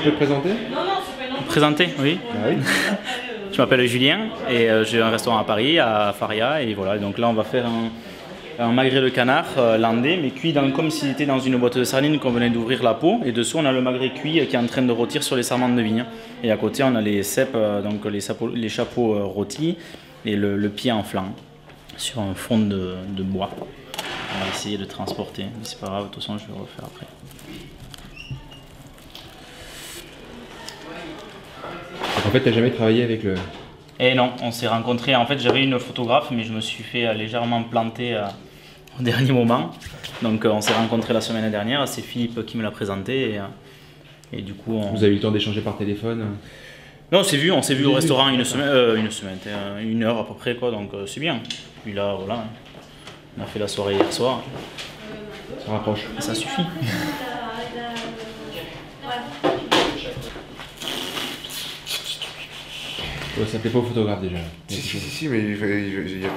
peux te présenter? Présenter, oui. Ah oui. Je m'appelle Julien et j'ai un restaurant à Paris, à Faria. Et voilà, donc là on va faire un magret de canard landais, mais cuit comme s'il était dans une boîte de sardines qu'on venait d'ouvrir la peau. Et dessous on a le magret cuit qui est en train de rôtir sur les sarmentes de vigne. Et à côté on a les cèpes, donc les chapeaux rôtis et le pied en flanc sur un fond de bois. On va essayer de transporter, mais c'est pas grave, de toute façon je vais le refaire après. En fait, t'as jamais travaillé avec le... Et non, on s'est rencontrés. En fait, j'avais une photographe, mais je me suis fait légèrement planter au dernier moment. Donc, on s'est rencontrés la semaine dernière. C'est Philippe qui me l'a présenté. Et du coup, Vous avez eu le temps d'échanger par téléphone? Non, on s'est vu au restaurant une heure à peu près, quoi. Donc, c'est bien. Puis là, voilà. On a fait la soirée hier soir. Ça rapproche. Ça suffit. Ouais, ça plaît pas au photographe déjà. Si, mais il y a...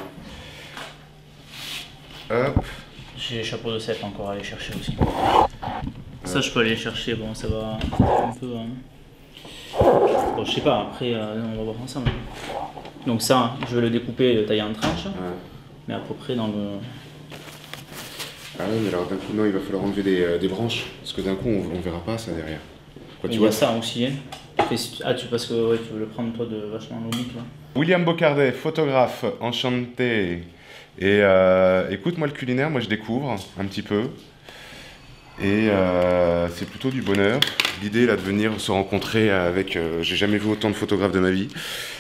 Hop. J'ai les chapeaux de cèpe encore à aller chercher aussi. Ça, je peux aller chercher. Bon, ça va un peu... Bon, je sais pas, après, on va voir ensemble. Donc ça, je vais le découper et le tailler en tranches. Ouais. Mais à peu près dans le... Ah oui, mais alors d'un coup, non, il va falloir enlever des branches. Parce que d'un coup, on verra pas ça derrière. Quoi, tu vois ça aussi, hein. Ah, parce que ouais, tu veux le prendre toi de vachement logique là. William Bocardet, photographe, enchanté. Et écoute, moi le culinaire, moi je découvre un petit peu. Et c'est plutôt du bonheur. L'idée là de venir se rencontrer avec... j'ai jamais vu autant de photographes de ma vie.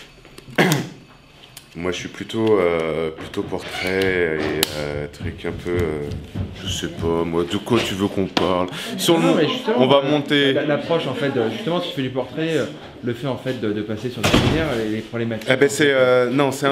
Moi je suis plutôt portrait et truc un peu... je sais pas moi, de quoi tu veux qu'on parle? On va monter... L'approche en fait, justement si tu fais du portrait, le fait en fait de passer sur le culinaire, les problématiques... Eh ben c'est... non, c'est un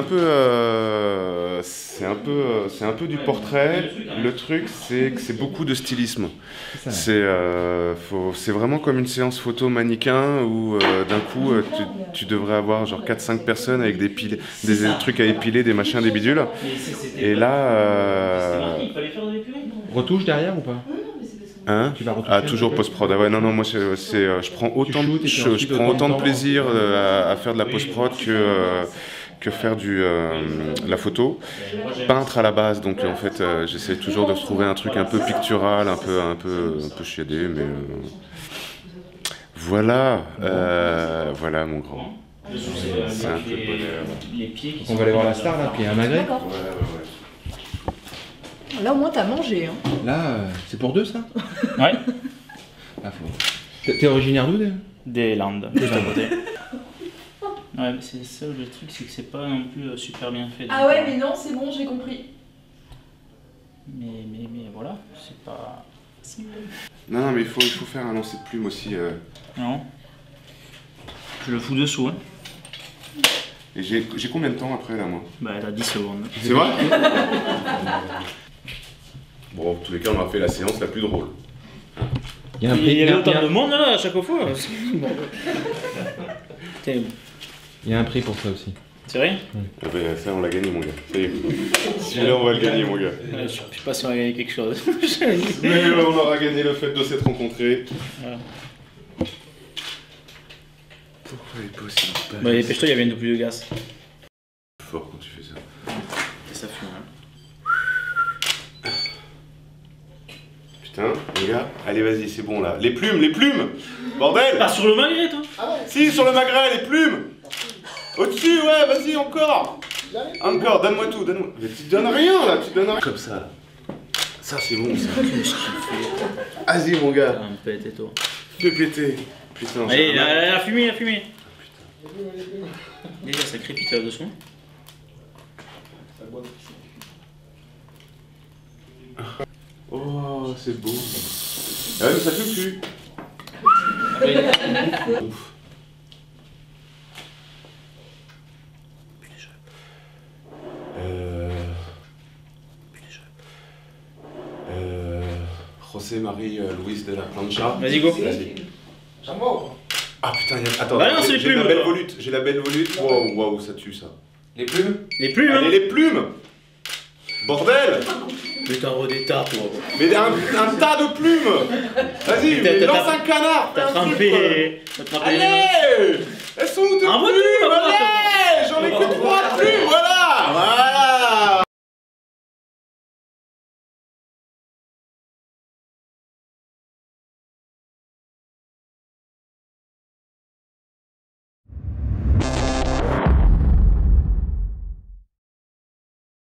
peu du portrait. Le truc c'est que c'est beaucoup de stylisme. C'est vraiment comme une séance photo mannequin où d'un coup tu devrais avoir genre 4-5 personnes avec des trucs à épiler, des machins, des bidules. Et là... Retouche derrière ou pas? Hein? Ah, toujours post-prod. Ah ouais, non, moi je prends autant de plaisir à faire de la post-prod que faire la photo. Peintre à la base, donc en fait j'essaie toujours de trouver un truc un peu pictural, un peu chiadé, mais voilà, voilà mon grand. C'est un peu de bonheur. On va aller voir la star là, puis il y a un magret. D'accord. Là au moins t'as mangé, hein. Là, c'est pour deux ça? Ouais. Ah, t'es originaire d'où? Des Landes, juste à côté. Ouais, mais c'est ça le truc, c'est que c'est pas non plus super bien fait. Ah ouais, mais non, c'est bon, j'ai compris. Mais voilà, c'est pas... Non, mais il faut faire un lancer de plume aussi. Non. Je le fous dessous, hein. Et j'ai combien de temps après là, moi? Bah, t'as 10 secondes. C'est vrai? Bon, en tous les cas, on a fait la séance la plus drôle. Il y a un prix, il y a autant de monde là à chaque fois. Il y a un prix pour ça aussi. C'est vrai? Ah ben, ça, on l'a gagné, mon gars. Ça y est. Celui-là, on va le gagner, mon gars. Je sais pas si on va gagner quelque chose. Mais on aura gagné le fait de s'être rencontrés. Voilà. Pourquoi il est pas aussi bas? Bah, dépêche-toi, il y avait une double de gaz. Fort quand tu fais ça. Et ça fume, hein. Putain, les gars, allez, vas-y, c'est bon là. Les plumes! Bordel! Pas sur le magret, toi? Si, sur le magret, les plumes! Au-dessus, ouais, vas-y, encore! Encore, donne-moi tout, donne-moi. Mais tu donnes rien là, tu donnes rien. Comme ça là. Ça, c'est bon, ça. Vas-y, mon gars. Un pété, toi. Fais péter. Putain, allez, la fumée, Putain. Déjà, ça crépite là-dessous. Oh, c'est beau. Ah ouais, mais ça fume plus. Ouf. José Marie Luis de la Plancha. Vas-y, go. Ah putain, attends, bah non, j'ai la belle volute. J'ai la belle volute. Waouh, ça tue ça. Les plumes? Les plumes? Allez, les plumes! Bordel! Mais t'envoies des tas, toi. Mais un tas de plumes. Vas-y, lance un canard. T'as trempé. Allez, elles sont où tes plumes? Allez.